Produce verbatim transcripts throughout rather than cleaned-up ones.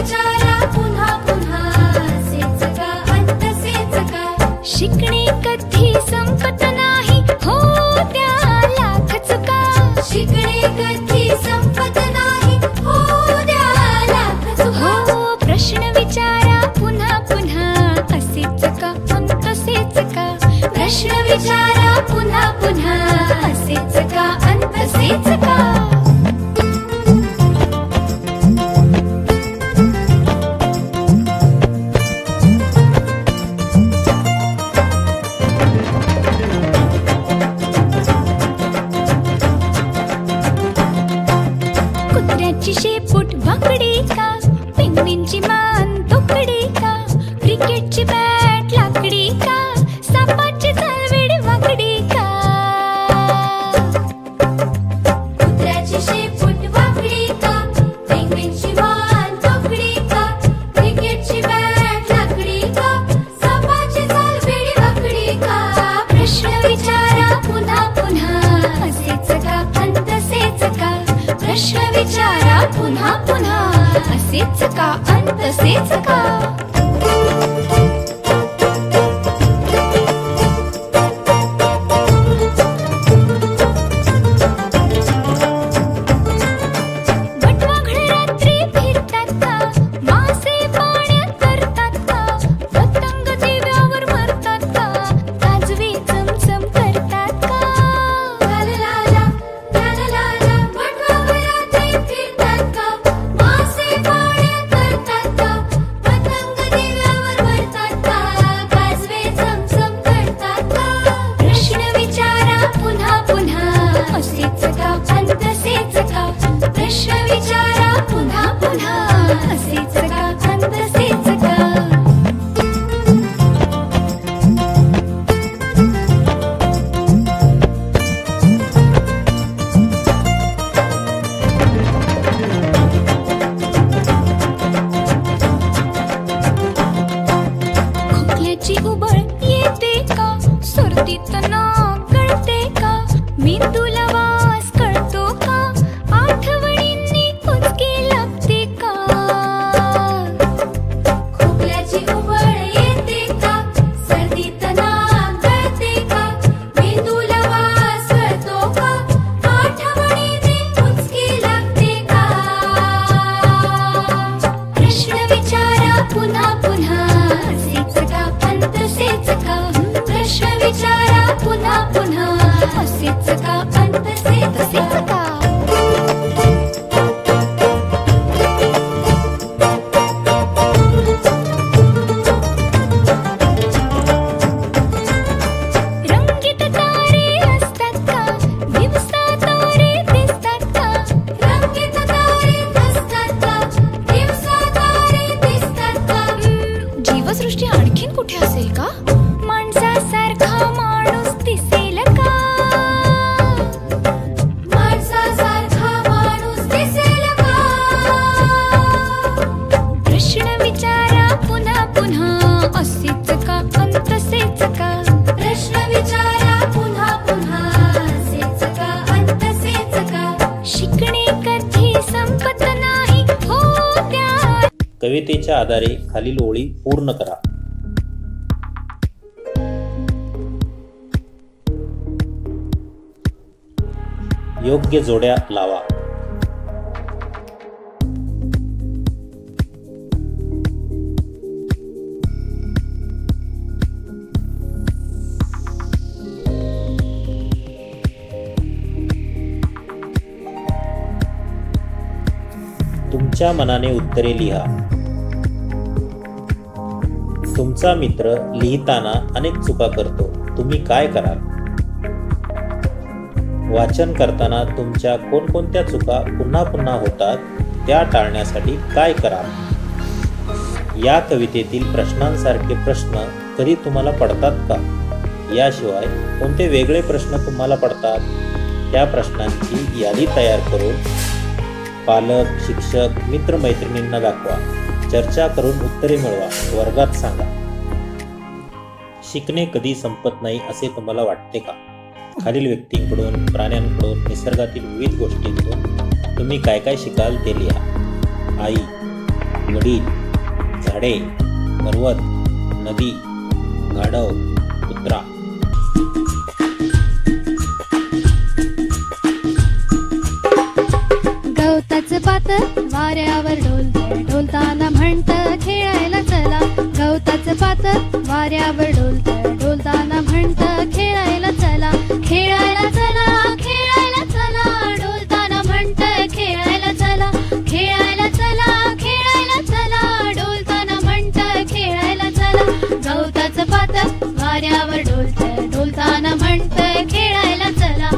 विचारा पुन्हा पुन्हा असेच का अंतसेच का शिकणे कधी संपत नाही हो द्या लाख चुका शिकणे कधी संपत नाही हो द्या लाख चुका हो प्रश्न विचारा पुन्हा पुन्हा असेच का अंतसेच का प्रश्न विचारा पुन्हा पुन्हा असेच का अंतसेच का कुत्र्याची शेपूट वाकडी का पेंग्विनची मान तोकडी का क्रिकेटची बॅट लाकडी का सापाची चालवेड वाकडी का कुत्र्याची शेपूट वाकडी का पेंग्विनची मान तोकडी का क्रिकेटची बॅट लाकडी का सापाची चालवेड वाकडी का प्रश्न विचारा पुन्हा पुन्हा असेच का अंतसेच का प्रश्न विचारा पुन्हा पुन्हा असेच का अंतसेच का कवितेच्या आधारे खालील ओळी पूर्ण करा. योग्य जोड्या लावा. तुमच्या मनाने उत्तरे लिहा. तुमचा मित्र लिहिताना अनेक चुका करतो, तुम्ही काय कराल? वाचन करताना तुमच्या कोणकोणत्या चुका पुन्हा पुन्हा होतात त्या टाळण्यासाठी काय कराल? या कवितेतील प्रश्नांसारखे प्रश्न कधी तुम्हाला पडतात का? याशिवाय कोणते वेगळे प्रश्न तुम्हाला पडतात त्या प्रश्नांची यादी तयार करून पालक, शिक्षक, मित्रमैत्रिणींना दाखवा. चर्चा करून उत्तरे मिळवा, वर्गात सांगा. शिकणे कधी संपत नाही असे तुम्हाला वाटते का? खालील व्यक्तींकडून, प्राण्यांकडून, निसर्गातील विविध गोष्टींकडून तुम्ही काय काय शिकाल ते लिहा. आई, वडील, झाडे, पर्वत, नदी, गाढव, कुत्रा. गवताचं पात वाऱ्यावर डोलत डोलताना म्हणत खेळायला चला. गवताचं पात वाऱ्यावर डोलत डोलताना म्हणत खेळायला चला. खेळायला चला, खेळायला चला, डोलताना म्हणत खेळायला चला. खेळायला चला, खेळायला चला, डोलताना म्हणत खेळायला चला. गवताचं पात वाऱ्यावर डोलत डोलताना म्हणत खेळायला चला.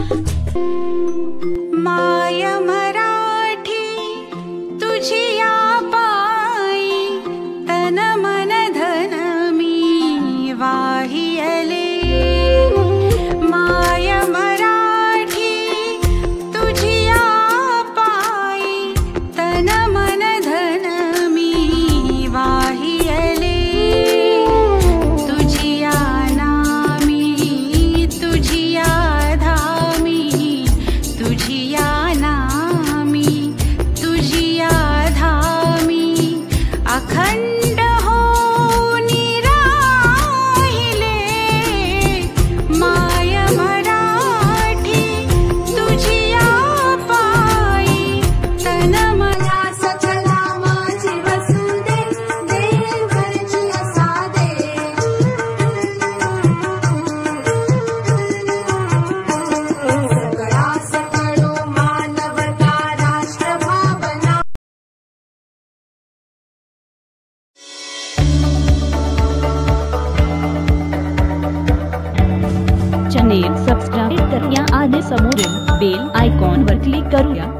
माय मराठी तुझी या पायी तन मन धन मी वाहियले. माय मराठी तुझी या पायी तन मन धन मी वाहियले. तुझी या नामी तुझी या धामी तुझी या नामी तुझी या धामी अखंड होऊनी राहिले. माय मराठी तुझी या पायी तन मला सकला माझी वसुदे देवघरची असादे. सगळा सकळो मानवता राष्ट्र भावना. चॅनेल सबस्क्राईब करूया आणि समोरील बेल आयकॉनवर क्लिक करूया.